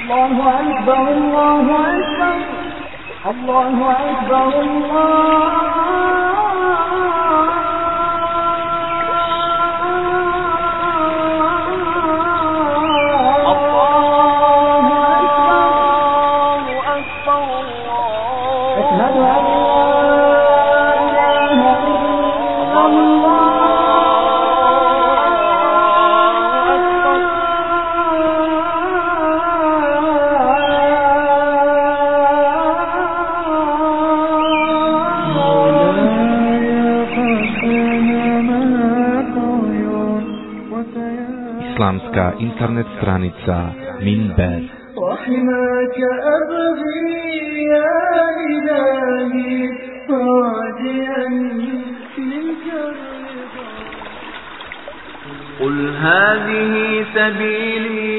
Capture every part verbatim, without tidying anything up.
الله أكبر الله أكبر الله أكبر الله Islamska internet stranica Minber. رحمك أبغي يا إلهي راجيا منك الرضا قل هذه سبيلي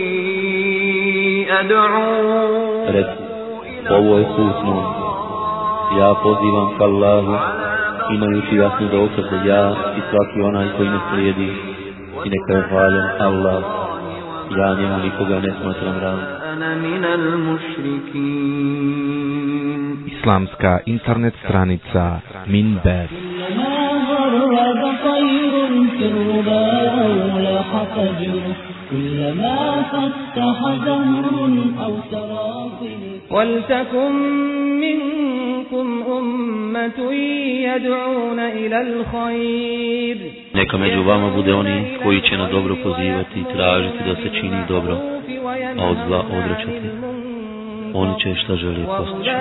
أدعو ovo je put moj, ja pozivam k Allahu, imajući jasnu dokaz da ja i svaki onaj koji me slijedi, i neka je hvaljen Allah, ja njemu nikoga ne smatram ravnim. Islamska internet stranica Minber. ولتكن منكم أمة يدعون إلى الخير. Neka među vama bude oni koji će na dobro pozivati i tražiti da se čini dobro, a od zla odvraćati. Oni će šta želi postići.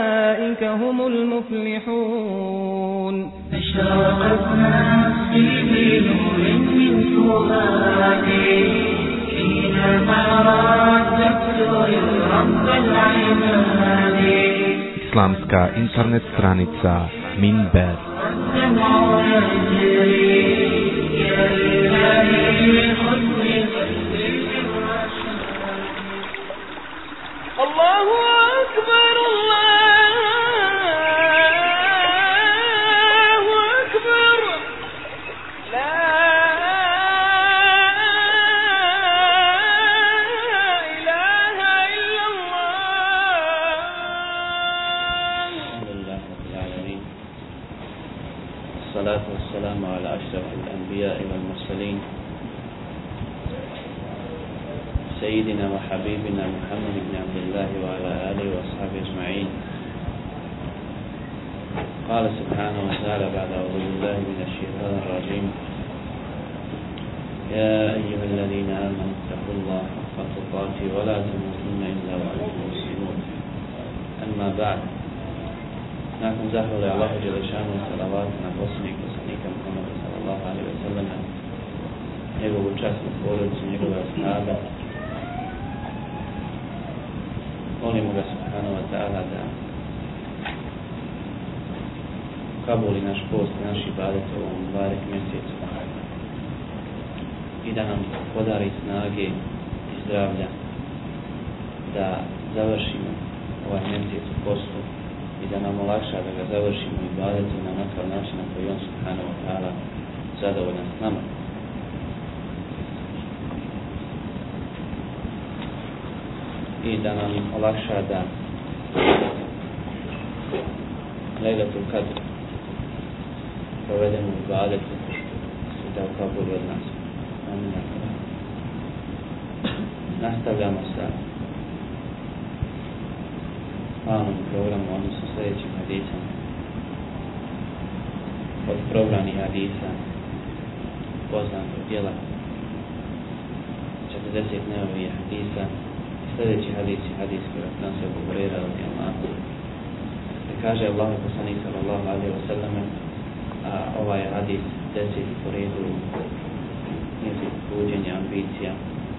Islamska internet stranica Minber. الله أكبر الله أكبر لا إله إلا الله. الحمد لله رب العالمين، الصلاة والسلام على أشرف الأنبياء والمرسلين سيدنا وحبيبنا محمد بن عبد الله وعلى آله وأصحابه أجمعين. قال سبحانه وتعالى بعد أعوذ بالله من الشيطان الرجيم: يا أيها الذين آمنوا اتقوا الله حق تقاته ولا تموتن إلا وأنتم مسلمون. أما بعد، nakon zahvale Allahu dželešanu salavat na poslanika poslanika Muhammeda sallallahu alejhi ve sellem, njegovu časnu porodicu, njegove ashabe, molimo ga subhanahu wa ta'ala da kabuli naš post i naši ibadet u ovom barek mjesecu i da nam podari snage i zdravlja da završimo ovaj mjesec u postu i da nam olakša da ga završimo i ibadetu na onakav način na koji on subhanahu wa ta'ala zadovoljan s nama. I da nam olakša da Lejletul Kadr provedemo u ibadetu i da ukabuli od nas. Amin. Nastavljamo sa planom programu, odnosno sljedećim hadisom. Od probranih hadisa poznatog djela četrdeset neovih hadisa. Sljedeći hadis je hadis koji je nas je Buhurira radijallahu anhu. Kaže Allahu poslanik sallallahu alejhi ve selleme, a ovaj hadis deseti po redu jezik buđenja ambicija.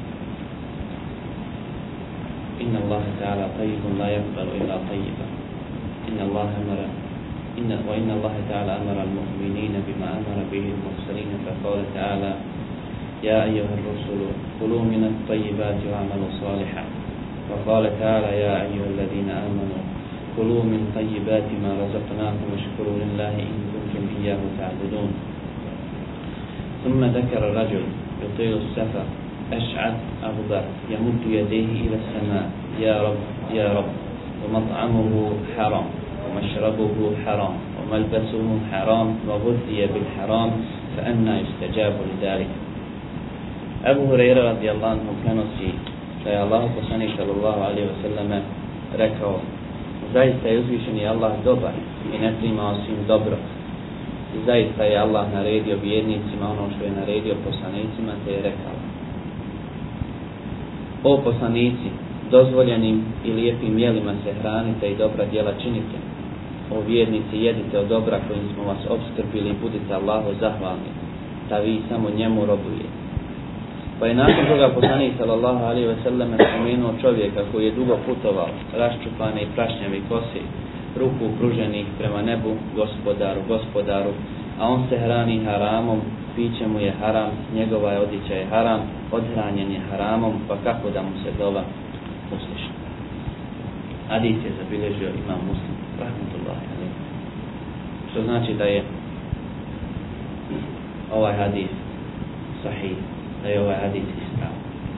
Inna Allaha ta'ala tayyibun la yaqbalu illa tayyiban. Inna Allaha amara inna wa inna Allaha ta'ala amara al-mu'minina bima amara bihi al-mursalin fa qala ta'ala ya ayyuha ar-rusulu kulu min at-tayyibati wa'malu salihan. وقال تعالى يا أيها الذين آمنوا كلوا من طيبات ما رزقناكم واشكروا لله إن كنتم إياه تعبدون. ثم ذكر الرجل يطيل السفر أشعث أغبر يمد يديه إلى السماء يا رب يا رب ومطعمه حرام ومشربه حرام وملبسه حرام وغذي بالحرام فأنا يستجاب لذلك. Abu Hurajra radijallahu anhu prenosi da je Allah poslanik sallallahu alejhi ve selleme rekao: zaista je uzvišeni Allah dobar i ne prima osim dobro. I zaista je Allah naredio vjernicima ono što je naredio poslanicima, te je rekao: o poslanici, dozvoljenim i lijepim jelima se hranite i dobra djela činite. O vjernici, jedite od dobra kojim smo vas opskrbili i budite Allahu zahvalni, da vi samo njemu robujete. Pa je nakon toga poslanik sallallahu alejhi ve sellem spomenuo čovjeka koji je dugo putovao, raščupane i prašnjave kose, ruku pruženih prema nebu, gospodaru, gospodaru, a on se hrani haramom, piće mu je haram, njegova je odjeća je haram, odhranjen je haramom, pa kako da mu se dova usliša. Hadis je zabilježio Imam Muslim, rahmetullahi alejhi. Što znači da je ovaj hadis sahih, da je ovaj hadis ispravan.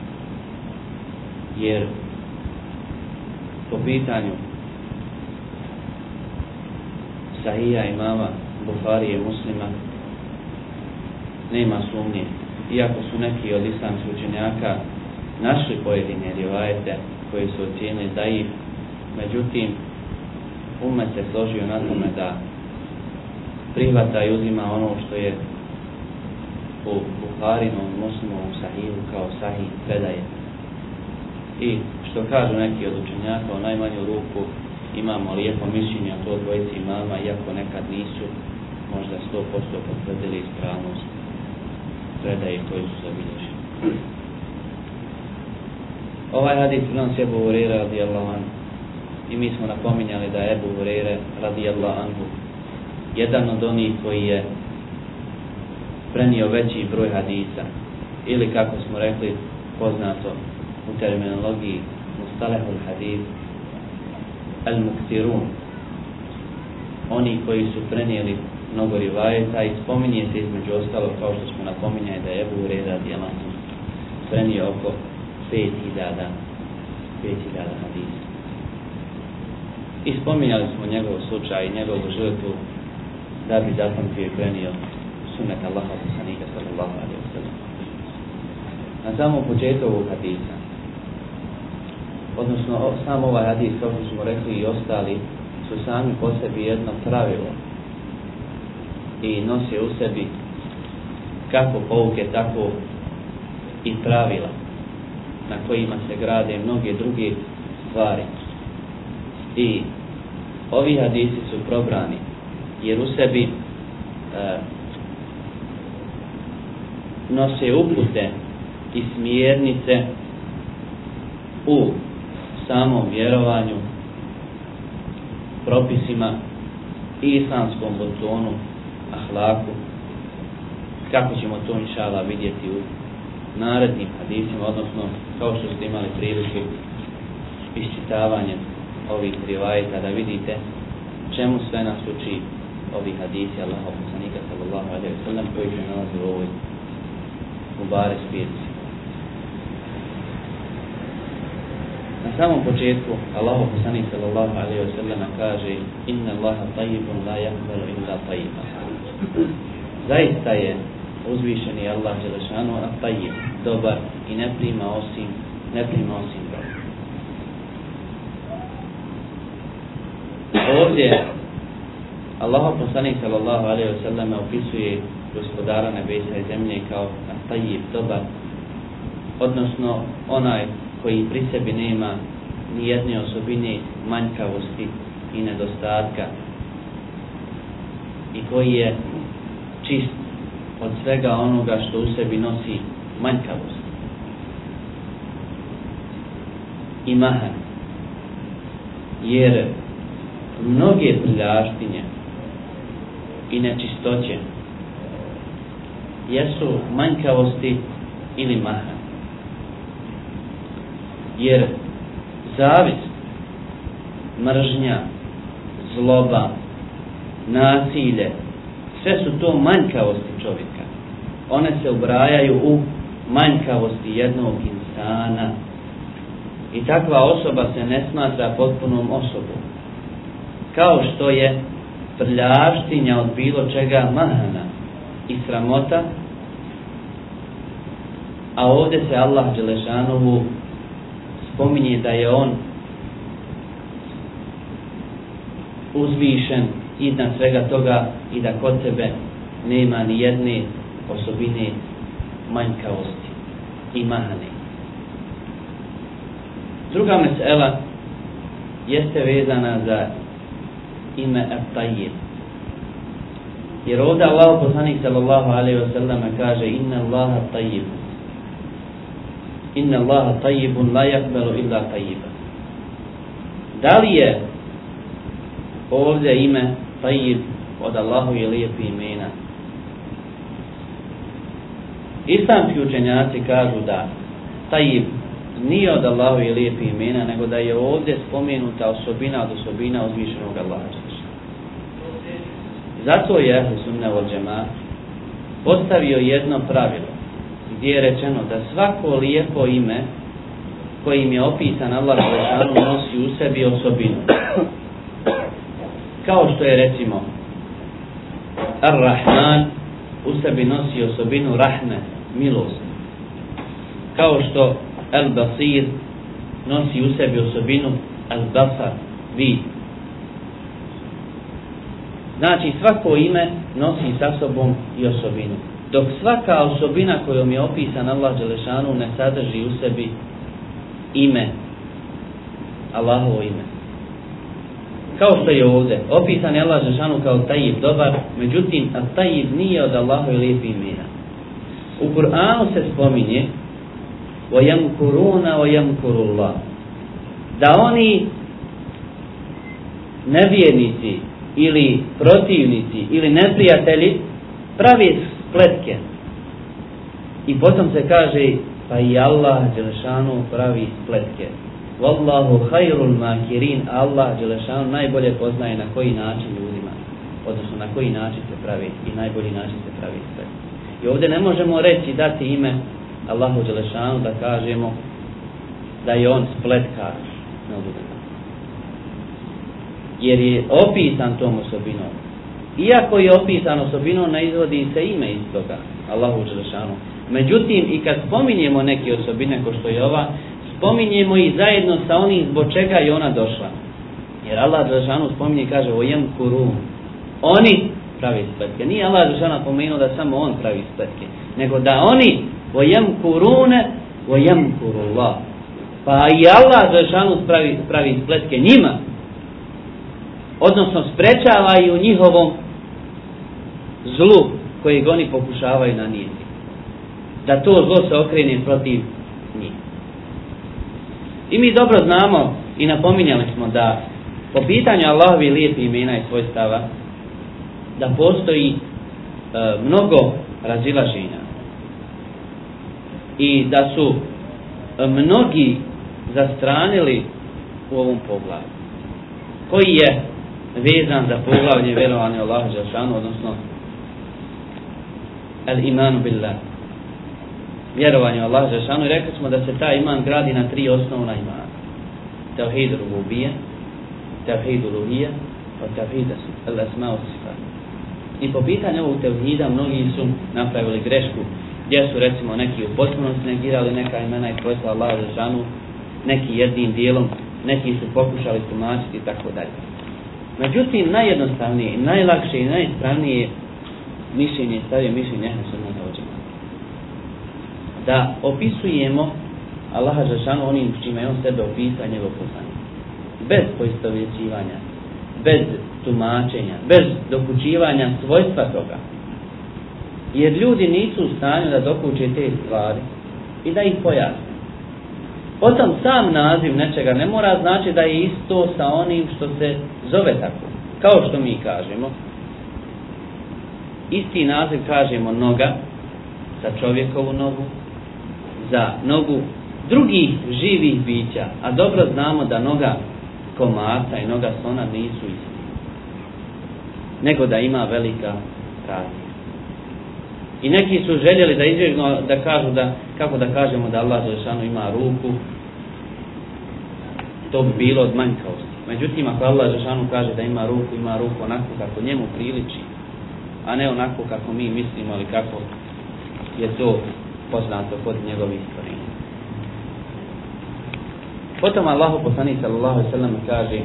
Jer po pitanju sahija imama Buharije Muslima nema sumnje, iako su neki od islamskih učenjaka našli pojedine rivajete koji su ocijenili daif, međutim umet se složio na tome da prihvata i uzima ono što je u Buharinom Muslimovom sahihu kao sahih predaje. I što kažu neki od učenjaka, u najmanju ruku imamo lijepo mišljenje o to dvojici imama, iako nekad nisu možda sto posto potvrdili ispravnost predaje koji su zabilježeni. Ovaj hadis prenosi Ebu Hurajra radijallahu anhu. I mi smo napominjali da je Ebu Hurajra radijallahu anhu jedan od onih koji je prenio veći broj hadisa, ili kako smo rekli poznato u terminologiji mustalehul hadis, al-muktirun, oni koji su prenijeli mnogo rivajeta, i spominje se između ostalo, kao što smo napominjali, da je Ebu Hurajra radijallahu anhu prenio oko pet hiljada hadisa. I spominjali smo njegov slučaj i njegovu žrtvu da bi zapamtio i prenio sunnet Allaha poslanika sallallahu alejhi ve sellem. Na samom početku ovog hadisa, odnosno sam ovaj hadis, kao što smo rekli i ostali, su sami po sebi jedno pravilo i nose u sebi kako pouke, tako i pravila na kojima se grade mnoge druge stvari. I ovi hadisi su probrani jer u sebi e, nose upute i smjernice u samom vjerovanju, propisima i islamskom botonu, ahlaku, kako ćemo to inšala vidjeti u narednim hadisima, odnosno kao što ste imali priliku iščitavanjem ovih rivajeta da vidite čemu sve nas uči ovi hadisi Allahov poslanika sallallahu alejhi ve sellem koji se nalazi u ovoj Mubarek zbirci. Na samom početku Allahov poslanik sallallahu alejhi ve sellem kaže: inna Allaha tayyibun la yaqbalu illa tayyiban. Zaista je uzvišeni Allah dželešanu at-tayyib, dobar i ne prima osim ne prima osim dobro. Ovdje Allahov poslanik sallallahu alejhi ve sellem opisuje gospodara nebesa i zemlje kao at-tayyib, dobar, odnosno onaj koji pri sebi nema ni jedne osobine manjkavosti i nedostatka i koji je čist od svega onoga što u sebi nosi manjkavost i mahan, jer mnoge prljavštine i nečistoće jesu manjkavosti ili mahan, jer zavist, mržnja, zloba, nasilje, sve su to manjkavosti čovjeka. One se ubrajaju u manjkavosti jednog insana. I takva osoba se ne smatra potpunom osobom. Kao što je prljavštinja od bilo čega mahana i sramota, a ovdje se Allah dželešanohu spominje da je on uzvišen iznad svega toga i da kod sebe nema ni jedne osobine manjkavosti i mahane. Druga mesela jeste vezana za ime At-Tayyib. Jer ovdje Allah poslanik sallallahu alejhi ve sellem kaže inna Allaha tayyib. Inna Allaha tayyibun la yaqbalu illa tayyiba. Da li je ovdje ime Tayyib od Allahovih lijepih imena? Islamski učenjaci kažu da Tayyib nije od Allahovih lijepih imena, nego da je ovdje spomenuta osobina od osobina uzvišenog Allaha. Zato je Ehlu Sunne wal Džemaat postavio jedno pravilo gdje je rečeno da svako lijepo ime kojim je opisan Allah dželešanu nosi u sebi osobinu. Kao što je recimo Ar-Rahman u sebi nosi osobinu rahme, milost. Kao što Al-Basir nosi u sebi osobinu Al-Basar, vid. Znači svako ime nosi sa sobom i osobinu. Dok svaka osobina kojom je opisan Allah dželešanu ne sadrži u sebi ime, Allahovo ime. Kao što je ovdje, opisan je Allah dželešanu kao Tayyib, dobar, međutim, a Tayyib nije od Allahove lijepih imena. U Kur'anu se spominje وَيَمْكُرُونَ وَيَمْكُرُ اللَّهُ, da oni nevjernici ili protivnici ili neprijatelji pravi spletke. I potom se kaže pa i Allah dželešanu pravi spletke. Wallahu khairul makirin, Allah dželešanu najbolje poznaje na koji način ljudima, odnosno na koji način se pravi i najbolji način se pravi spletke. I ovdje ne možemo reći dati ime Allahu dželešanu da kažemo da je on spletkar. Jer je opisan tom osobinom. Iako je opisan osobinom, ne izvodi se ime iz toga, Allahu dželešanu. Međutim, i kad spominjemo neke osobine ko što je ova, spominjemo i zajedno sa onim zbog čega je ona došla. Jer Allah dželešanu spominje i kaže وَيَمْكُرُونَ, oni pravi spletke. Nije Allah dželešanu pomenuo da samo on pravi spletke, nego da oni وَيَمْكُرُونَ وَيَمْكُرُ اللَّهُ, pa i Allah dželešanu pravi, pravi spletke njima, odnosno sprečavaju njihovom zlu kojeg oni pokušavaju nanijeti. Da to zlo se okrene protiv njih. I mi dobro znamo i napominjali smo da po pitanju Allahovi lijepih imena i svojstava da postoji e, mnogo razilaženja i da su e, mnogi zastranili u ovom poglavlju koji je vezan za poglavlje vjerovanja Allaha dželešanu, odnosno al-imanu billah, vjerovanje Allaha dželešanu, i rekli smo da se taj iman gradi na tri osnovna imana: tevhid rububije, tevhid uluhije, i tevhid al-asma wa sifat. I po pitanju ovog tevhida mnogi su napravili grešku, gdje su recimo neki u potpunosti negirali neka imena i svojstva Allaha dželešanu, neki jednim dijelom, neki su pokušali tumačiti i tako dalje. Međutim, najjednostavnije, najlakše i najispravnije mišljenje stavio mišljenje Ehlu Sunne wal Džemaat. Da opisujemo Allaha dželešanu onim čime je on sebe opisao, njegov poslanik. Bez poistovjećivanja, bez tumačenja, bez dokučivanja svojstva toga. Jer ljudi nisu u stanju da dokuče te stvari i da ih pojasne. Potom sam naziv nečega ne mora znači da je isto sa onim što se zove tako. Kao što mi kažemo, isti naziv kažemo noga za čovjekovu nogu, za nogu drugih živih bića, a dobro znamo da noga komarca i noga slona nisu isti, nego da ima velika razlika. I neki su željeli da izbjegnu da kažu da kako da kažemo da Allah dželešanu ima ruku, to bi bilo od manjkavosti. Međutim, ako Allah dželešanu kaže da ima ruku, ima ruku onako kako njemu priliči, a ne onako kako mi mislimo ili kako je to poznato kod njegovih stvorenja. Potom Allahu poslanik sallallahu alejhi ve sellem kaže: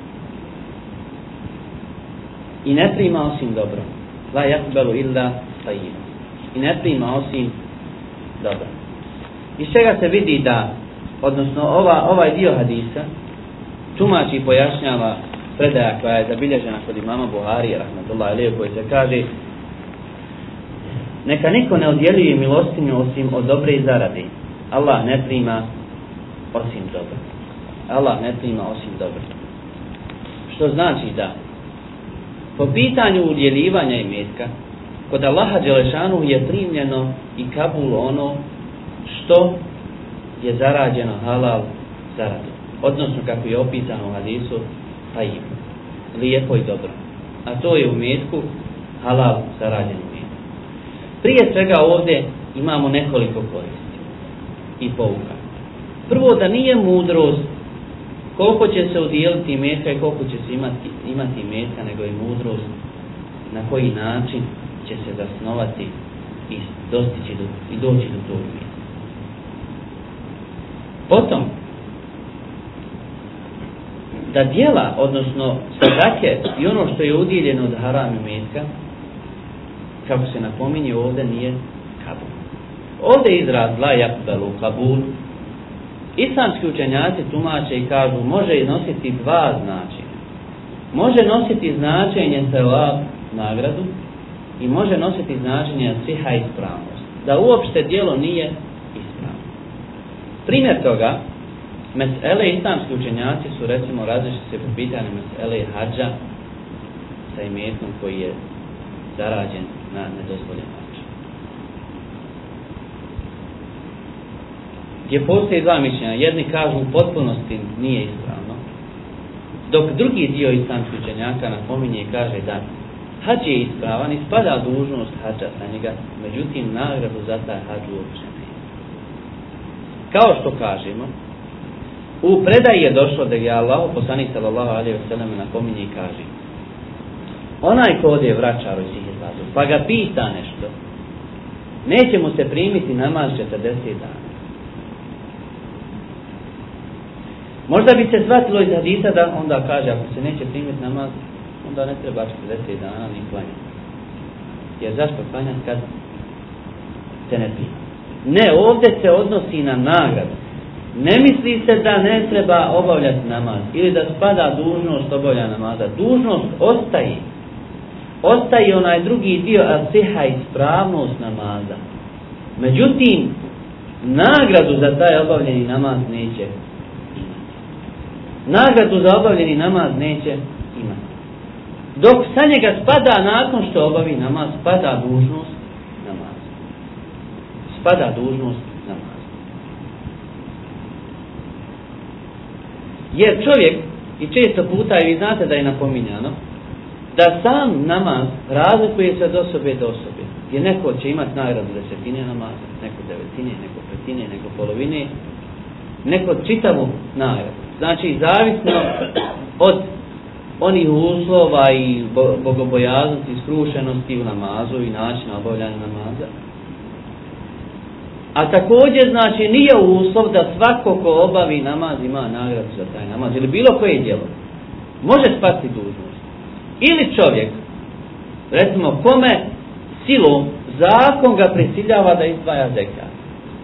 i ne prima osim dobro. La yakbalu illa tayyib. I ne prima osim dobro. Iz čega se vidi da, odnosno ova, ovaj dio hadisa tumači i pojašnjava predaja koja je zabilježena kod imama Buharija rahmetullahi alejhi, koji se kaže: neka niko ne odjeljuje milostinju osim od dobre zarade. Allah ne prima osim dobro. Allah ne prima osim dobro. Što znači da po pitanju udjeljivanja imetka kod Allaha dželešanu je primljeno i kabul ono što je zarađeno halal zaradom. Odnosno kako je opisano u hadisu tayyib, lijepo i dobro. A to je u imetku halal zarađen imetak. Prije svega ovdje imamo nekoliko koristi i pouka. Prvo, da nije mudrost koliko će se udjeliti imetka i koliko će se imati, imati imetka, nego i mudrost na koji način će se zasnovati i dostići do, i doći do tog imetka. Potom, da djela, odnosno sadake i ono što je udjeljeno od haram imetka, kako se napominje ovdje, nije kabul. Ovdje je izraz la yakbalu kabul. Islamski učenjaci tumače i kažu može nositi dva značenja. Može nositi značenje sevab, nagradu, i može nositi značenje siha, ispravnost. Da uopšte djelo nije ispravno. Primjer toga, mesele islamski učenjaci su recimo različiti se po pitanju mesele hadža sa imetkom koji je zarađen na nedozvoljen način. Gdje postoji dva mišljenja. Jedni kažu u potpunosti nije ispravno, dok drugi dio islamskih učenjaka napominje i kaže da hadž je ispravan i spada dužnost hadža sa njega, međutim nagradu za taj hadž uopće ne. Kao što kažemo, u predaji je došlo da je Allah, poslanik sallallahu alejhi ve sellem, napominje i kaže: onaj ko ode vraćaru iz Hizbazu, pa ga pita nešto, neće mu se primiti namaz četrdeset dana. Možda bi se shvatilo iz hadisa da onda kaže, ako se neće primiti namaz, onda ne treba četrdeset dana ni klanjati. Jer zašto klanjati kad se ne prima? Ne, ovdje se odnosi na nagradu. Ne misli se da ne treba obavljati namaz ili da spada dužnost obavljanja namaza. Dužnost ostaje. Ostaje onaj drugi dio, a siha, ispravnost namaza. Međutim, nagradu za taj obavljeni namaz neće imati. Nagradu za obavljeni namaz neće imati. Dok sa njega spada, nakon što obavi namaz, spada dužnost namaza. Spada dužnost namaza. Jer čovjek, i često puta, i vi znate da je napominjano, da sam namaz razlikuje se od osobe do osobe. Jer neko će imati nagradu desetine namaza, neko devetine, neko petine, neko polovine, neko čitavu nagradu. Znači, zavisno od onih uslova i bogobojaznosti, skrušenosti u namazu i načina obavljanja namaza. A također, znači, nije uslov da svako ko obavi namaz ima nagradu za taj namaz ili bilo koje djelo. Može spasti dužnost. Ili čovjek, recimo, kome silom zakon ga prisiljava da izdvaja zekat.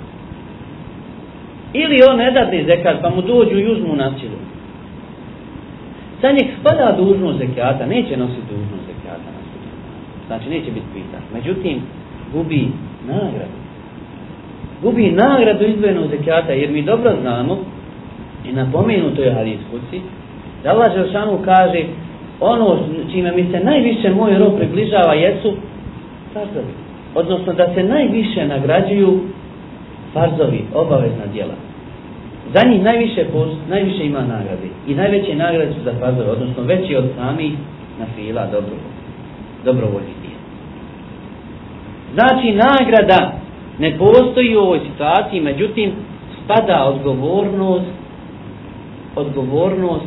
Ili on ne dade zekat, pa mu dođu i uzmu na silu. Sa njeg spada dužnost zekata, neće nositi dužnost zekata na sudnjem danu. Znači, neće biti pitan. Međutim, gubi nagradu. Gubi nagradu izdvojenog zekata, jer mi dobro znamo, i napomenuto je hadis kuci, da Allah dželešanu kaže: ono čime mi se najviše moj rob približava jesu farzovi. Odnosno da se najviše nagrađuju farzovi, obavezna djela. Za njih najviše, najviše ima nagrade. I najveće nagrade su za farzove, odnosno veći od samih nafila, dobrovoljnih djela. Znači, nagrada ne postoji u ovoj situaciji, međutim spada odgovornost, odgovornost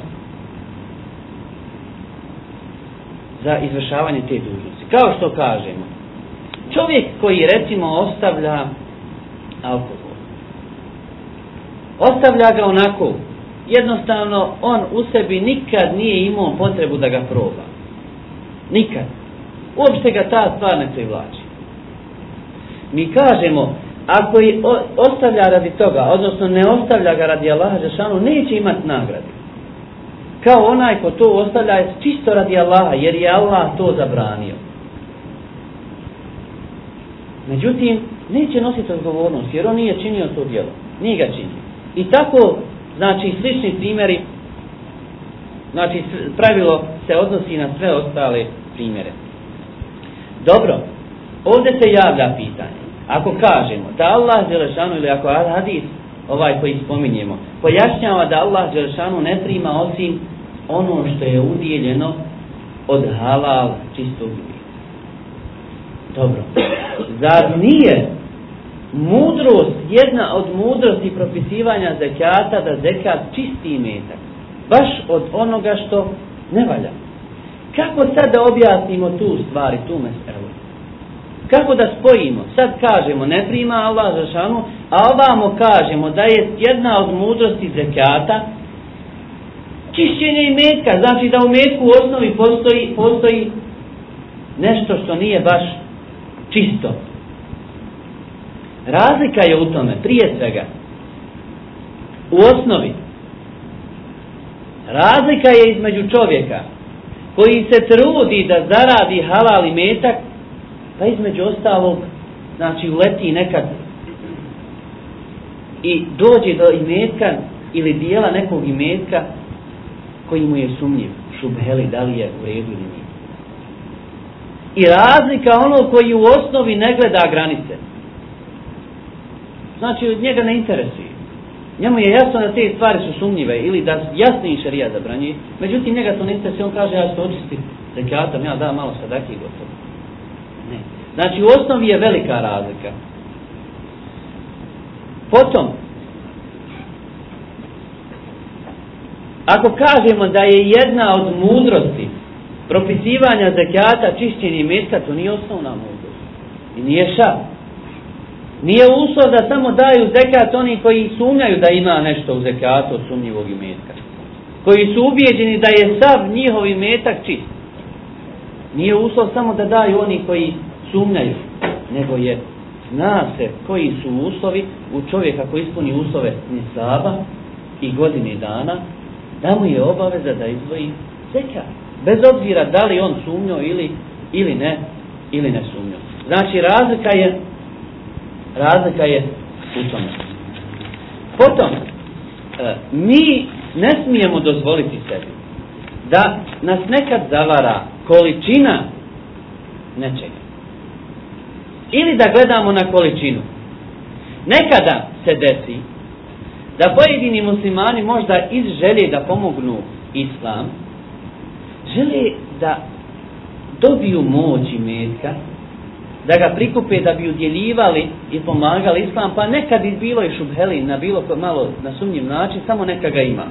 za izvršavanje te dužnosti. Kao što kažemo, čovjek koji recimo ostavlja alkohol, ostavlja ga onako, jednostavno on u sebi nikad nije imao potrebu da ga proba. Nikad. Uopšte ga ta stvar ne privlači. Mi kažemo, ako je ostavlja radi toga, odnosno ne ostavlja ga radi Allaha dželešanu, neće imati nagrade. Kao onaj ko to ostavlja čisto radi Allaha, jer je Allah to zabranio. Međutim, neće nositi odgovornost, jer on nije činio to djelo. Nije ga činio. I tako, znači, slični primjeri, znači, pravilo se odnosi na sve ostale primjere. Dobro, ovdje se javlja pitanje. Ako kažemo da Allah dželešanu, ili ako hadis ovaj koji spominjemo, pojašnjava da Allah dželešanu ne prima osim ono što je udjeljeno od halal čistog mjesta. Dobro. Zar nije mudrost, jedna od mudrosti propisivanja zekata, da zekat čisti imetak? Baš od onoga što ne valja. Kako sad da objasnimo tu stvari, tu meselu? Kako da spojimo? Sad kažemo ne prima Allah dželešanu, a ovamo kažemo da je jedna od mudrosti zekata čišćenje imetka. Znači da u imetku u osnovi postoji, postoji nešto što nije baš čisto. Razlika je u tome, prije svega, u osnovi, razlika je između čovjeka koji se trudi da zaradi halal imetak, pa između ostalog, znači uleti nekad i dođe do imetka ili dijela nekog imetka koji mu je sumnjiv, šubheli, da li je u redu ili nije. I razlika ono koji u osnovi ne gleda granice. Znači od njega ne interesuje. Njemu je jasno da te stvari su sumnjive ili da jasni šerija zabranjuje, međutim njega to ne interesuje, on kaže ja ću to očistiti zekatom, ja da malo sadaki i gotovo. Ne. Znači u osnovi je velika razlika. Potom, ako kažemo da je jedna od mudrosti propisivanja zekata čišćenje imetka, to nije osnovna mudrost. I nije šart. Nije uslov da samo daju zekat oni koji sumnjaju da ima nešto u zekatu od sumnjivog imetka. Koji su ubijeđeni da je sav njihov imetak čist. Nije uslov samo da daju oni koji sumnjaju, nego je, zna se koji su uslovi u čovjeka koji ispuni uslove nisaba i godine dana, da mu je obaveza da izdvoji zekat. Bez obzira da li on sumnjao ili, ili ne, ili ne sumnjao. Znači razlika je razlika je u tome. Potom, mi ne smijemo dozvoliti sebi da nas nekad zavara količina nečega. Ili da gledamo na količinu. Nekada se desi da pojedini muslimani možda iz želje da pomognu islam, žele da dobiju moć imetka, da ga prikupe, da bi udjeljivali i pomagali islam, pa nekad i bilo i šubheli na bilo malo na sumnjiv način, samo neka ga ima.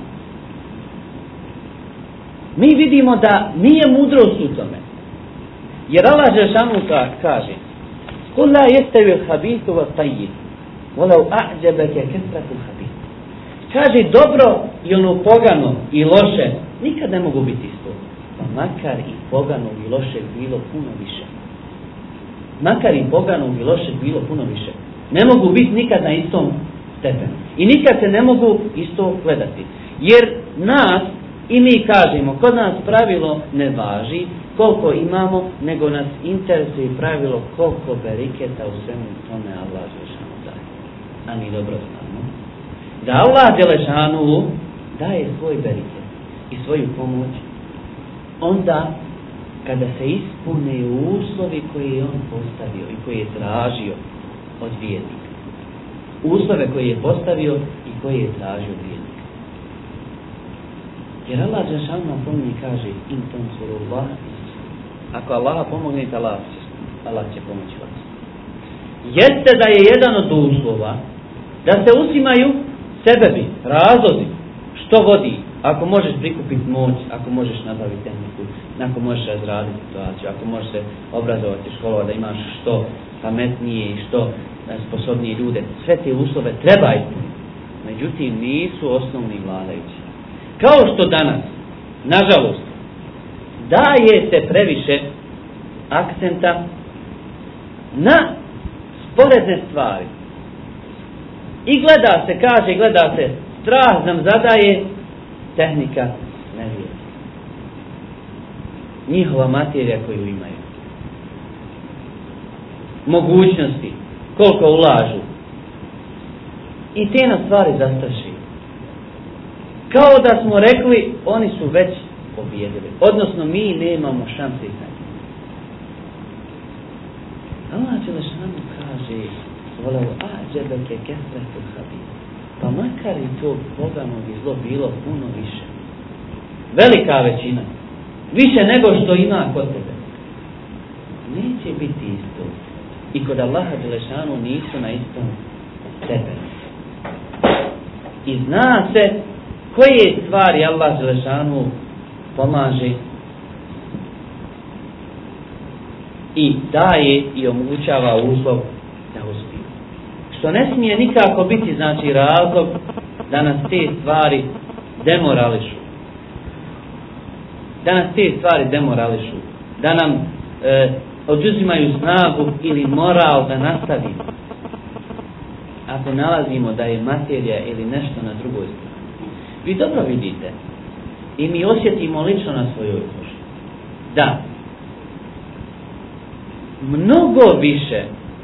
Mi vidimo da nije mudrost u tome. Jer Allah dželešanu kaže: "Kul la yastawi al-khabith wa at-tayyib, walau a'jabaka kathratu al-khabith." Kaže dobro i ono pogano i loše nikad ne mogu biti isto. Pa makar i pogano i loše bilo puno više. Makar i poganog i lošeg bilo puno više. Ne mogu biti nikad na istom stepenu. I nikad se ne mogu isto gledati. Jer nas, i mi kažemo, kod nas pravilo ne važi koliko imamo, nego nas interesuje pravilo koliko beriketa u svemu tome Allah dželešanu daje. A mi dobro znamo da Allah dželešanu daje svoj beriket i svoju pomoć onda kada se ispune uslovi koje je on postavio i koje je tražio od vjernika. Uslove koje je postavio i koje je tražio od vjernika. Jer Allah dželešanu nam pomoći kaže: "In tansurullah", ako Allaha pomognete, Allah će, Allah će pomoći vas. jeste da je jedan od uslova da se uzimaju sebebi, razlozi, što vodi. Ako možeš prikupiti moć, ako možeš nabaviti tehniku, ako možeš razraditi situaciju, ako možeš se obrazovati školova da imaš što pametnije i što sposobnije ljude, sve te uslove treba ispuniti. Međutim, nisu osnovni vladajući. Kao što danas, nažalost, daje se previše akcenta na sporedne stvari. I gleda se, kaže, gleda se, strah nam zadaje, tehnika ne vidi. Njihova materija koju imaju. Mogućnosti, koliko ulažu. I te nas stvari zastraši. Kao da smo rekli, oni su već pobijedili. Odnosno, mi nemamo šanse i taj. Allah Đelešanu kaže, voleo ađebeke kesretu habib. Pa makar i to poganog i zlo bilo puno više. Velika većina. Više nego što ima kod tebe. Neće biti isto. I kod Allaha Đelešanu nisu na istom tebe. I zna se koje stvari Allah Đelešanu pomaže i daje i omogućava uslov da uspije. Što ne smije nikako biti, znači, razlog da nas te stvari demorališu. Da nas te stvari demorališu. Da nam e, oduzimaju snagu ili moral da nastavi. Ako nalazimo da je materija ili nešto na drugoj strani. Vi dobro vidite i mi osjetimo lično na svojoj koži da mnogo više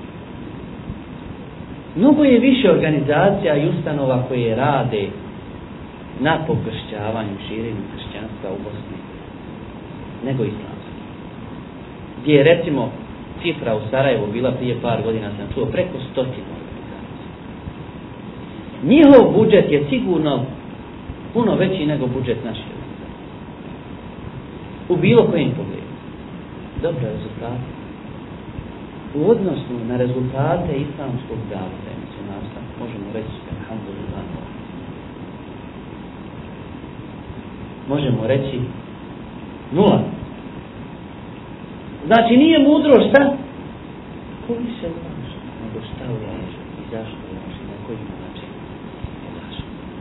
mnogo je više organizacija i ustanova koje rade na pokršćavanju, širenju kršćanstva u Bosni nego islamski. Gdje je recimo cifra u Sarajevu bila prije par godina, sam čuo, preko stotinu organizacija. Njihov budžet je sigurno puno veći nego budžet naših organizacija. U bilo kojem pogledu. Dobre rezultate. U odnosu na rezultate islamskog davota i misionarstva možemo reći alhamdulillah. Možemo reći nula. Znači nije mudro šta? Ko više ulaže, nego šta ulaže i zašto ulaže, na koji način ulaže.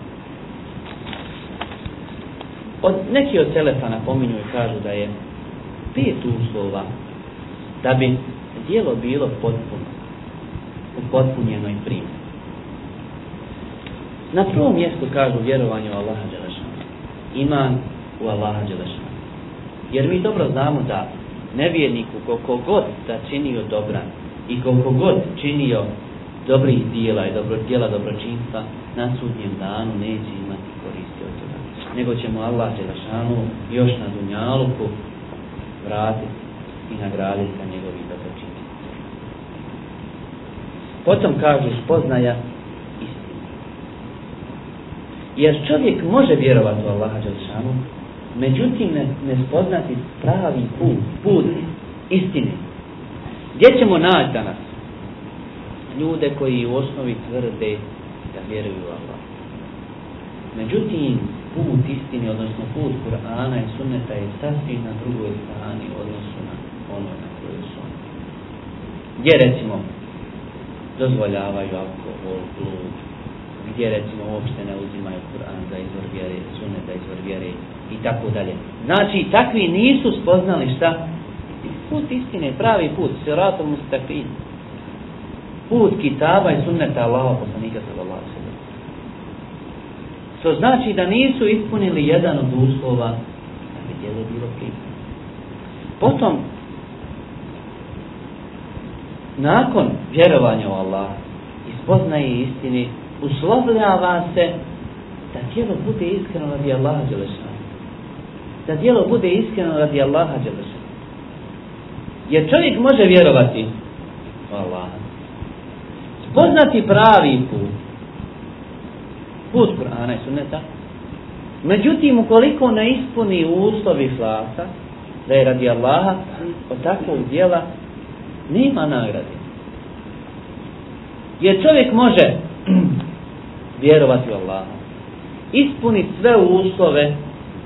Od, neki od selefa napominju i kažu da je pet uslova da bi djelo bilo potpuno, upotpunjeno i primljeno. Na prvom mjestu kažu vjerovanje u Allaha Đelešanu. Iman u Allaha Đelešanu. Jer mi dobro znamo da nevjerniku koliko god da činio dobra i koliko god činio dobrih dijela i dobro, dijela dobročinstva, na sudnjem danu neće imati koristi od toga. Nego ćemo Allah Đelešanu još na dunjaluku vratiti i nagraditi za njegovi dobročinstva. Potom kažu spoznaja istine. Jer čovjek može vjerovati u Allaha Đelešanu, međutim ne, ne spoznati pravi put, put istine. Gdje ćemo naći danas ljude koji u osnovi tvrde da vjeruju u Allah? Međutim, put istine, odnosno put Kur'ana i Sunneta je sasvim na drugoj strani odnosu na ono na kojoj su oni. Gdje recimo dozvoljavaju alkohol, blud, gdje recimo uopšte ne uzimaju Kur'an za izvor vjere, Sunnet za izvor vjere i tako dalje. Znači, takvi nisu spoznali šta? Put istine, pravi put, siratul mustaqim. Put kitaba i sunneta Allaha poslanika sallallahu alejhi ve sellem. To znači da nisu ispunili jedan od uslova da bi djelo bilo primljeno. Potom, nakon vjerovanja u Allaha i spoznaje istine, uslovljava se da djelo bude iskreno radi Allaha dželešanu. Da djelo bude iskreno radi Allaha dželešanu. Jer čovjek može vjerovati u Allaha, spoznati pravi put, put Kur'ana i Sunneta, međutim ukoliko ne ispuni uslovi hlasa da je radi Allaha, od takvog djela nema nagrade. Jer čovjek može vjerovati u Allaha, ispuniti sve uslove,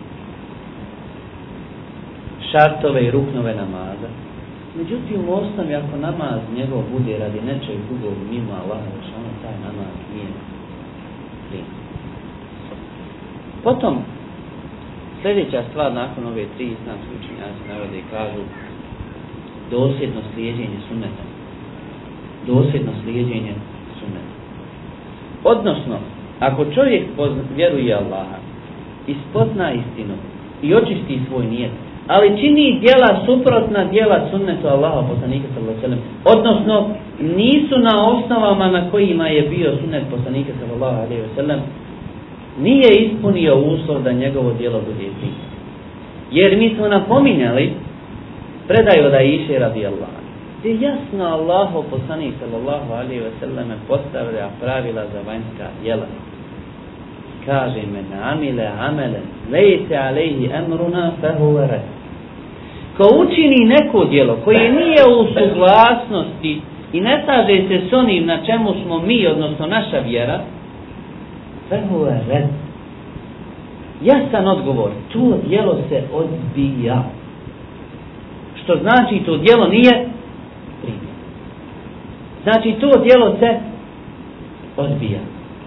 šartove i ruknove namaza. Međutim, u osnovi, ako namaz njegov bude radi nečeg drugog mimo Allaha, ono taj namaz nije primljen. Potom, sljedeća stvar nakon ove tri islamske učenjaci navode i kažu dosljedno slijeđenje sunneta. Dosljedno slijeđenje sunneta. Odnosno, ako čovjek vjeruje Allaha, ispozna istinu i očisti svoj nijet, ali čini djela suprotna djela sunnetu Allaha poslanika sallallahu alejhi ve sellem, odnosno nisu na osnovama na kojima je bio sunnet poslanika sallallahu alejhi ve sellem, nije ispunio uslov da njegovo djelo bude prihvaćeno. Jer mi smo napominjali predaju od Aiše radijallahu anha, gdje jasno Allahov poslanik sallallahu alejhi ve sellem postavlja pravila za vanjska djela. Kaže: men amile amelen lejse alejhi emruna fehuve rad. Ko učini neko djelo koje nije u suglasnosti i ne slaže se s onim na čemu smo mi, odnosno naša vjera, fehuve rad. Jasan odgovor, to djelo se odbija. Što znači to djelo nije primljeno. Znači to djelo se odbija.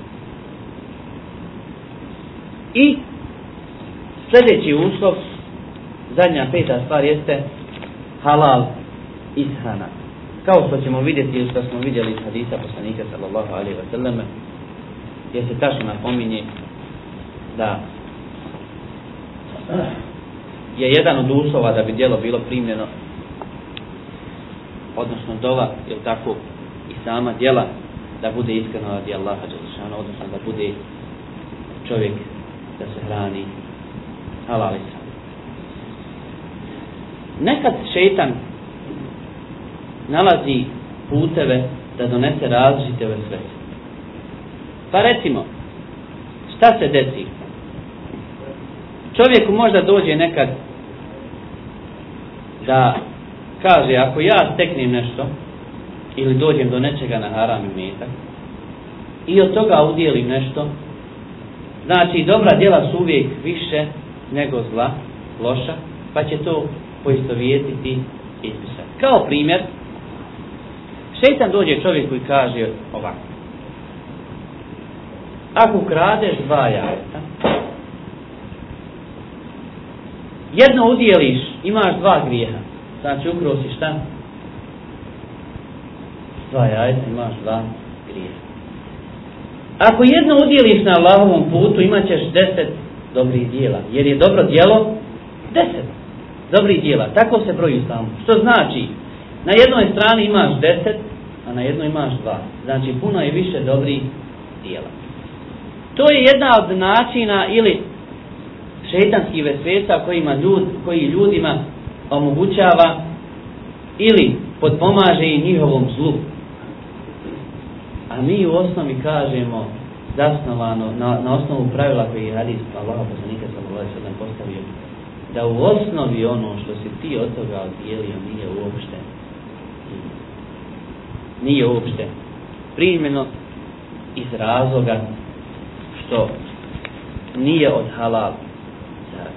I sljedeći uslov, zadnja peta stvar jeste halal ishrana. Kao što ćemo vidjeti, što smo vidjeli iz hadisa poslanika sallallahu alejhi ve sellem, gdje se tačno napominje da je jedan od uslova da bi djelo bilo primljeno, odnosno dova, jel tako, i sama djela, da bude iskreno radi Allaha dželešanu, odnosno da bude čovjek da se hrani halal ishrana. Nekad šejtan nalazi puteve da donese različite vesvese. Pa recimo, šta se desi? Čovjeku možda dođe nekad da kaže, ako ja steknem nešto ili dođem do nečega na haram imetak i od toga udjelim nešto, znači dobra djela su uvijek više nego zla, loša, pa će to poistovjetiti i ispisati. Kao primjer, šejtan dođe čovjeku i kaže ovako: ako kradeš dva jajeta, jedno udjeliš, imaš dva grijeha. Znači ukrao si šta? Dva jajeta, imaš dva grijeha. Ako jedno udjeliš na Allahovom putu, imat ćeš deset dobrih djela. Jer je dobro djelo deset dobrih djela. Tako se broji samo. Što znači? Na jednoj strani imaš deset, a na jednoj imaš dva. Znači puno je više dobrih djela. To je jedna od načina ili šejtanskih vesvesa kojima ljud, koji ljudima omogućava ili potpomaže i njihovom zlu. A mi u osnovi kažemo, zasnovano na, na osnovu pravila koji je hadis Allaha poslanika sallallahu alejhi ve sellem postavio, da u osnovi ono što si ti od toga oddijelio nije uopšte nije uopšte primljeno iz razloga što nije od halal zarade.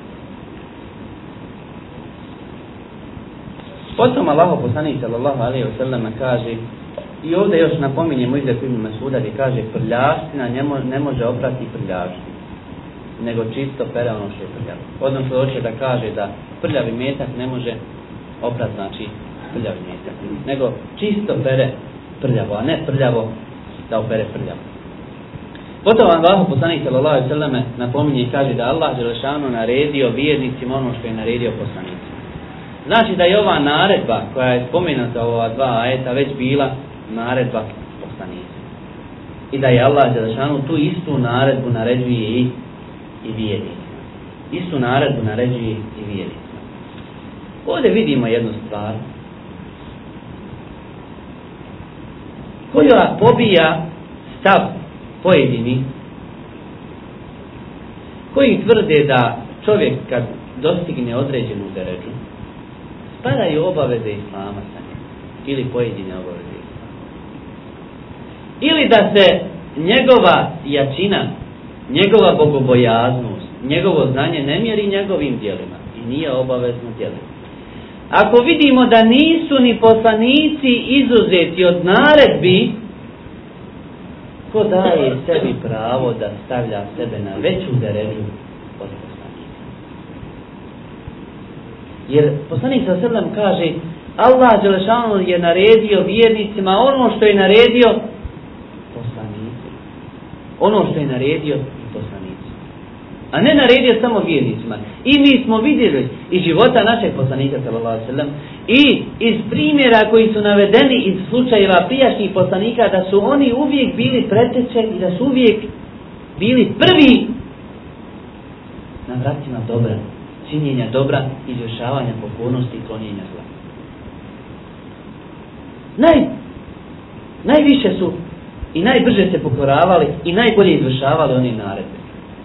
Potom Allahov poslanik sallallahu alejhi ve sellem kaže, i ovdje još napominjemo izreku Ibn Mesuda gdje kaže, prljavština ne može oprati prljavštinu, nego čisto pere ono što je prljavo. Odnosno hoće da kaže da prljavi metak ne može oprati, znači prljavi metak, nego čisto pere prljavo, a ne prljavo da opere prljavo. Potom Allahov poslanik sallallahu alejhi ve sellem napominje i kaže da Allah dželešanu naredio vjernicima ono što je naredio poslanicima. Znači da je ova naredba koja je spomenuta u ova dva ajeta već bila naredba poslanicima. I da je Allah dželešanu tu istu naredbu naređuje i, i vjernicima. Istu naredbu naređuje i vjernicima. Ovdje vidimo jednu stvar koja pobija stav pojedini koji tvrde da čovjek kad dostigne određenu deređu spadaju obaveze Islama sa njim ili pojedine obaveze Islama. ili da se njegova jačina, njegova bogobojaznost, njegovo znanje ne mjeri njegovim djelima i nije obavezno djelima. Ako vidimo da nisu ni poslanici izuzeti od naredbi, ko daje sebi pravo da stavlja sebe na veću derežu od poslanika? Jer poslanik sa srlem kaže, Allah dželešanu je naredio vjernicima ono što je naredio poslanicima. Ono što je naredio i poslanicima. A ne naredio samo vjernicima. I mi smo vidjeli iz života našeg poslanika sallallahu alejhi ve sellem i iz primjera koji su navedeni iz slučajeva prijašnjih poslanika da su oni uvijek bili preteče i da su uvijek bili prvi na vratima dobra, činjenja dobra, izvršavanja pokornosti i klonjenja zla. Naj, najviše su i najbrže se pokoravali i najbolje izvršavali oni naredbe.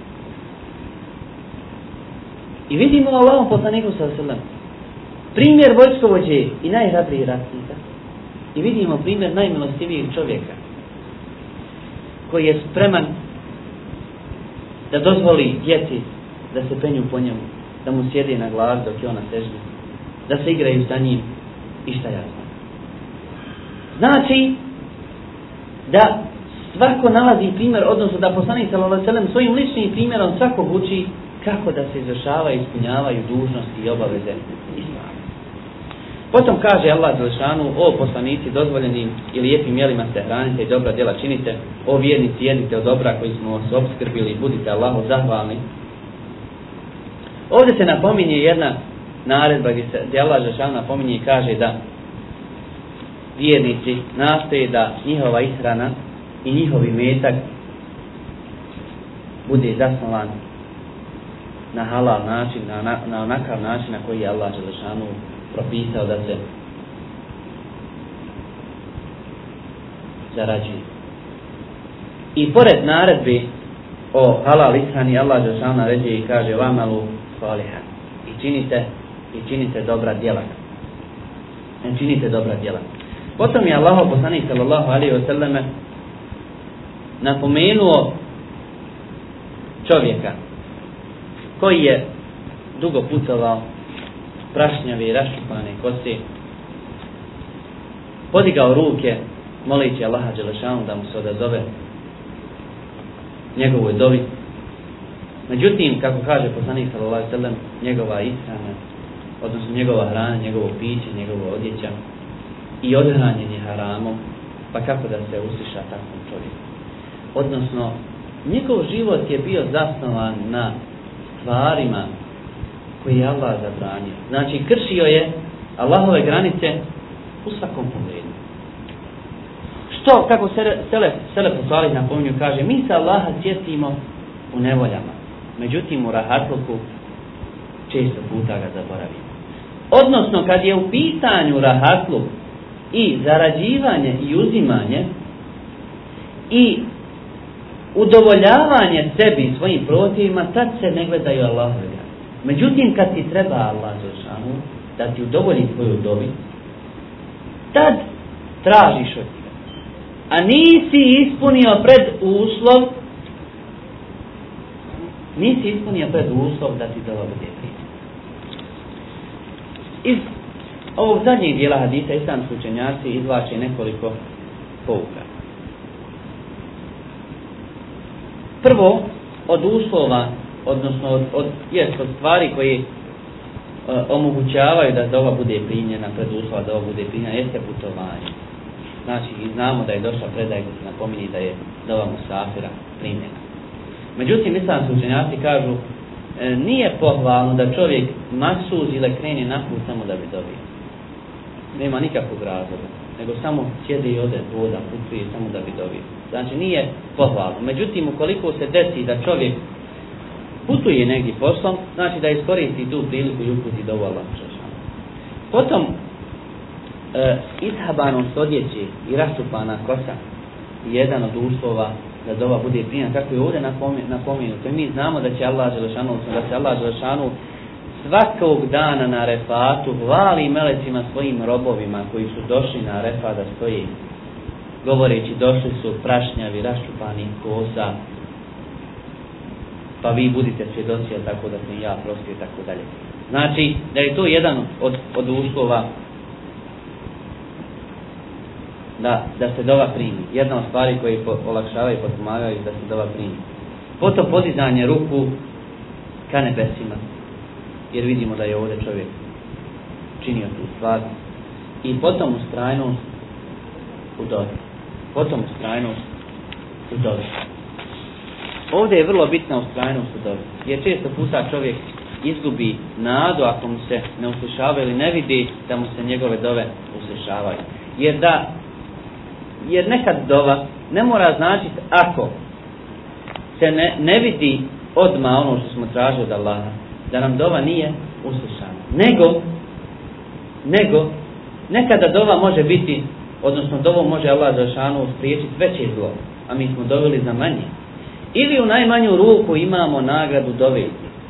I vidimo Allahom poslaniku sallallahu alejhi ve sellem primjer vojskovođe i najhrabrijih ratnika. I vidimo primjer najmilostivijeg čovjeka koji je spreman da dozvoli djeci da se penju po njemu, da mu sjede na glavi dok je ona seždi, da se igraju sa njim i šta ja znam. Znači da svako nalazi primjer, odnosno da poslanik sallallahu alejhi ve sellem svojim ličnim primjerom svakog uči kako da se izvršava i ispunjavaju dužnosti i obaveze islama. Potom kaže Allah dželešanu, o poslanici dozvoljenim i lijepim jelima se hranite i dobra djela činite, o vjernici jedite od dobra koji smo vas opskrbili i budite Allahu zahvalni. Ovdje se napominje jedna naredba gdje, se, gdje Allah dželešanu napominje i kaže da vjernici nastoje da njihova ishrana i njihovi metak bude zasnovan na halal način, na, na, na onakav način na koji je Allah dželešanu propisao da se zarađuje. I pored naredbi o halal ishrani, Allah dželešanu naređuje i kaže vamalu salihan i činite i činite dobra djela. Ne činite dobra djela. Potom je Allahov poslanik sallallahu alejhi ve selleme napomenuo čovjeka koji je dugo putovao, prašnjavi i raščupane kose, podigao ruke moleći Allaha dželešanu da mu se odazove njegovoj dovi. Međutim, kako kaže poslanik sallallahu alejhi ve sellem, njegova ishrana, odnosno njegova hrana, njegovo piće, njegovo odjeća i odhranjenje haramom, pa kako da se usliša takvom čovjeku. Odnosno, njegov život je bio zasnovan na stvarima koje je Allah zabranio. Znači, kršio je Allahove granice u svakom pogledu. Što, kako Selef, Selef Salih napominju, kaže, mi se Allaha sjetimo u nevoljama. Međutim, u rahatluku često puta ga zaboravimo. Odnosno, kad je u pitanju rahatluk i zarađivanje i uzimanje i udovoljavanje sebi i svojim protivima, tad se ne gledaju Allahove granice. Međutim, kad ti treba Allah dželešanu da ti udovolji tvoju dobi, tad tražiš od njega. A nisi ispunio pred uslov, nisi ispunio pred uslov da ti doba bude primljena. Iz ovog zadnjeg dijela hadisa islamski učenjaci izvlače nekoliko pouka. Prvo, od uslova, odnosno od, od, jest, od stvari koje e, omogućavaju da dova bude primljena, pred uslova da dova bude primljena, jeste putovanje. Znači, i znamo da je došla predaj gdje se napominje da je dova musafira primljena. Međutim, islamski učenjaci kažu, e, nije pohvalno da čovjek maksuz ili krene na put samo da bi dobio. Nema nikakvog razloga, nego samo sjede i ode voda, putuje samo da bi dobio. Znači, nije pohvalno. Međutim, ukoliko se desi da čovjek putuje negdje poslom, znači da iskoristi tu priliku i uputi do Allah. Potom, e, ishabanost odjeće i raščupana kosa je jedan od uslova da dova bude primljena, kako je ovdje napomenuto. Mi znamo da će Allah dželešanu, da se Allah dželešanu svakog dana na Arefatu hvali melecima svojim robovima koji su došli na Arefat da stoji govoreći došli su prašnjavi, raščupani kosa, pa vi budite svjedoci, tako da sam ja prostio i tako dalje. Znači da je to jedan od, od uslova da, da se dova primi. Jedna od stvari koje olakšavaju i potpomagaju da se dova primi. Potom podizanje ruku ka nebesima, jer vidimo da je ovdje čovjek činio tu stvar. I potom ustrajnost u dobi. Potom ustrajnost u dobi. Ovdje je vrlo bitna ustrajnost u dobi, jer često puta čovjek izgubi nadu ako mu se ne uslišava ili ne vidi da mu se njegove dove uslišavaju. Jer da, jer nekad dova ne mora značiti ako se ne, ne vidi odmah ono što smo tražili od Allaha, da nam dova nije uslišana. Nego, nego, nekada dova može biti, odnosno dovu može Allah dželešanu spriječiti veće zlo, a mi smo doveli za manje. Ili u najmanju ruku imamo nagradu dove.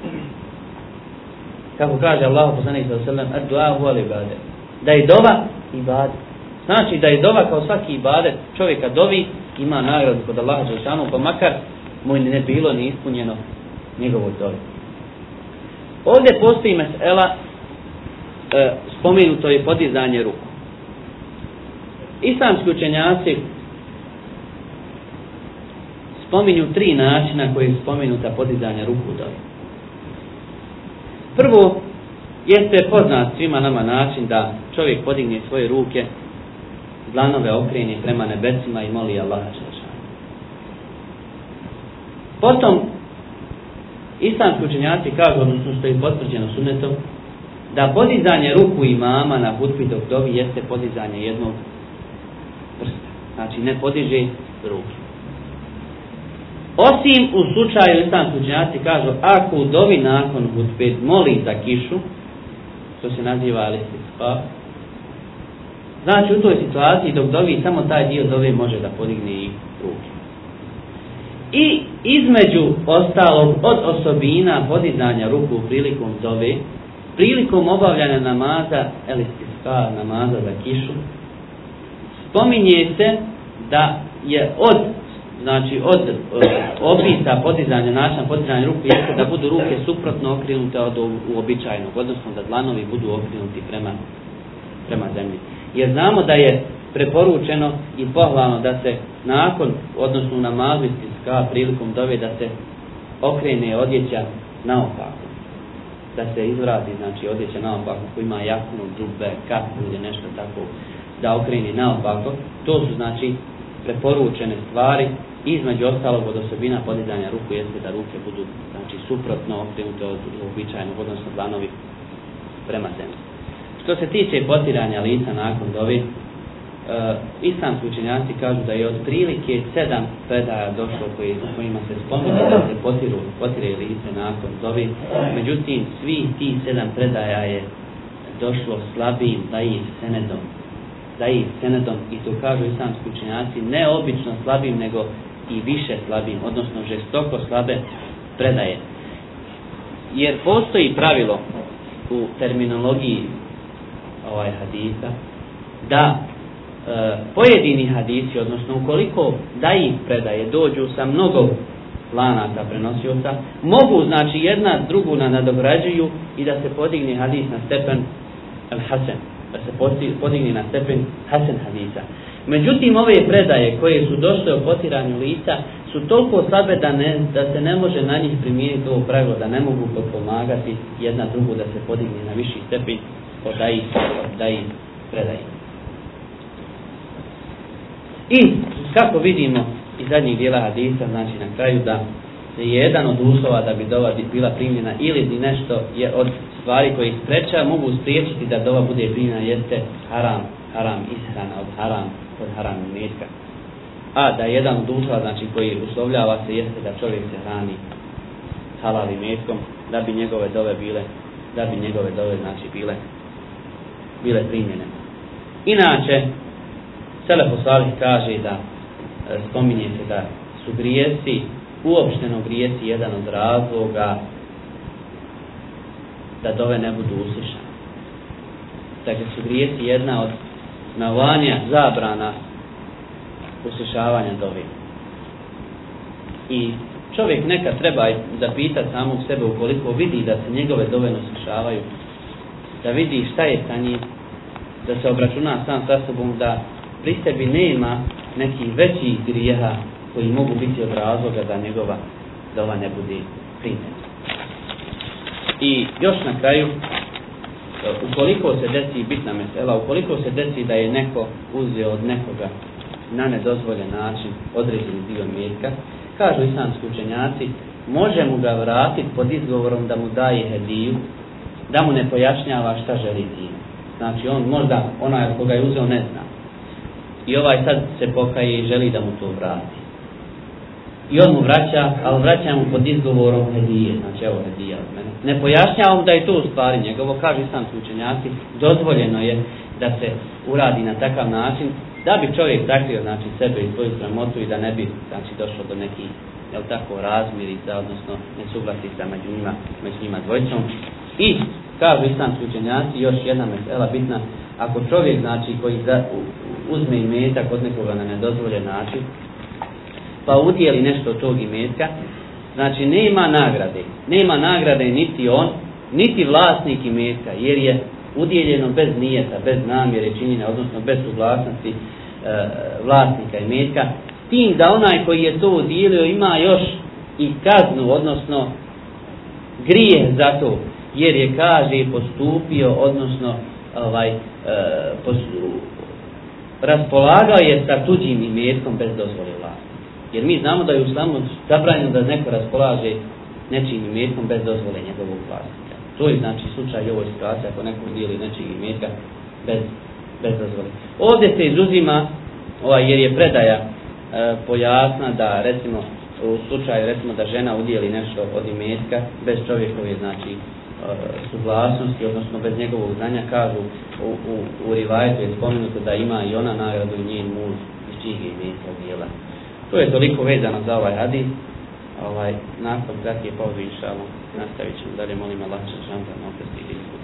Kako kaže Allah poslanik sallallahu alejhi ve sellem, ad-du'a huwa al-ibadet. Da je dova ibadet. Znači da je dova kao svaki ibadet, čovjeka dovi ima nagradu kod Allaha dželešanu, pa makar mu ne bilo ni ispunjeno njegovo dovi. Ovdje postoji mesela, e, spomenuto je podizanje ruku. Islamski učenjaci spominju tri načina koji je spomenuta podizanje ruku dovi. Prvo, jeste poznat svima nama način da čovjek podigne svoje ruke, dlanove okrene prema nebesima i moli Allaha dželešanu. Potom, islamski učenjaci kažu, odnosno što je potvrđeno sunnetom, da podizanje ruku imama na hutbi dok dovi jeste podizanje jednog prsta. Znači ne podiže ruke. Osim u slučaju, islamski učenjaci kažu, ako u dovi nakon hutbe moli za kišu, to se naziva al-istisqa, znači u toj situaciji dok dovi samo taj dio dove može da podigne i ruke. I između ostalog od osobina podizanja ruku prilikom dove, prilikom obavljanja namaza al-istisqa, namaza za kišu, spominje se da je od znači od uh, opisa podizanja, načina podizanja ruku jeste da budu ruke suprotno okrenute od uobičajenog, odnosno da dlanovi budu okrenuti prema, prema zemlji. Jer znamo da je preporučeno i pohvalno da se nakon, odnosno u namazu istisqa prilikom dove da se okrene odjeća naopako. Da se izvrati, znači odjeća naopako, ko ima jaknu, džube, kapu ili nešto tako, da okrene naopako. To su znači preporučene stvari. Između ostalog od osobina podizanja ruku jeste da ruke budu znači suprotno okrenute od uobičajenog, odnosno dlanovi prema zemlji. Što se tiče potiranja lica nakon dovi, e, islamski učenjaci kažu da je od prilike sedam predaja došlo koji, kojima se spominje da se potiru, potire lice nakon dovi. Međutim, svi ti sedam predaja je došlo slabijim daif senedom. Daif senedom i to kažu islamski učenjaci ne obično slabim, nego i više slabim, odnosno žestoko slabe predaje. Jer postoji pravilo u terminologiji ovaj hadisa da e, pojedini hadisi, odnosno ukoliko daif predaje dođu sa mnogo lanaca prenosioca, mogu znači jedna drugu nadograđuju i da se podigne hadis na stepen al-hasan, da se podigne na stepen hasan hadisa. Međutim, ove predaje koje su došle o potiranju lica su toliko slabe da, ne, da se ne može na njih primijeniti ovo pravilo, da ne mogu potpomagati jedna drugu da se podigne na viši stepen od daif, od daif predaje. I kako vidimo iz zadnjih dijela hadisa, znači na kraju da je jedan od uslova da bi dova bila primljena ili nešto je od stvari koje ih spreča, mogu spriječiti da dova bude primljena jeste haram, haram ishrana, od haram, od haram imetka. A da jedan od uslova znači koji uslovljava se jeste da čovjek se hrani halal imetkom, da bi njegove dove bile, da bi njegove dove znači bile bile primljene. Inače, Selef Salih kaže da e, spominje se da su grijesi, uopšteno grijesi jedan od razloga da dove ne budu uslišane. Dakle, su grijesi jedna od navanja zabrana uslišavanja dove. I čovjek nekad treba da pita samog sebe ukoliko vidi da se njegove dove ne uslišavaju, da vidi šta je sa njim, da se obračuna sam sa sobom, da pri sebi nema nekih većih grijeha koji mogu biti od razloga da njegova dova ne bude primljena. I još na kraju, ukoliko se desi bitna mesela, ukoliko se desi da je neko uzeo od nekoga na nedozvoljen način određeni dio imetka, kažu islamski učenjaci, može mu ga vratiti pod izgovorom da mu daje hediju, da mu ne pojašnjava šta želi time. Znači on možda, onaj koga je uzeo ne zna. I ovaj sad se pokaje i želi da mu to vrati. I on mu vraća, ali vraća mu pod izgovorom hedije, znači evo hedija od mene. Ne pojašnjava mu da je to u stvari njegovo, kažu islamski učenjaci, dozvoljeno je da se uradi na takav način, da bi čovjek sakrio znači sebe i svoju sramotu i da ne bi znači došlo do nekih, jel tako, razmirica, odnosno nesuglasica među njima, među njima dvojicom. I kažu islamski učenjaci, još jedna mesela bitna, ako čovjek znači koji za, uzme imetak od nekoga na nedozvoljen način, pa udjeli nešto od tog imetka, znači nema nagrade, nema nagrade niti on, niti vlasnik imetka, jer je udjeljeno bez nijeta, bez namjere činjenja, odnosno bez suglasnosti e, vlasnika imetka, tim da onaj koji je to udjelio ima još i kaznu, odnosno grije za to, jer je, kaže, postupio, odnosno ovaj, e, postu, raspolagao je sa tuđim imetkom bez dozvole vlasnika. Jer mi znamo da je u islamu zabranjeno da neko raspolaže nečijim imetkom bez dozvole njegovog vlasnika. To je znači slučaj i ovoj situaciji ako neko udjeli nečijeg imetka bez, bez dozvole. Ovdje se izuzima, ovaj, jer je predaja e, pojasna da recimo u slučaju recimo da žena udjeli nešto od imetka bez čovjekove znači e, suglasnosti, odnosno bez njegovog znanja, kažu u, u, u rivajetu je spomenuto da ima i ona nagradu i njen muž iz čijeg imetka udjela. To je toliko vezano za ovaj hadis. Ovaj, nakon kratke pauze, inšallah, nastavit ćemo dalje. Molim Allah, da nam oprosti.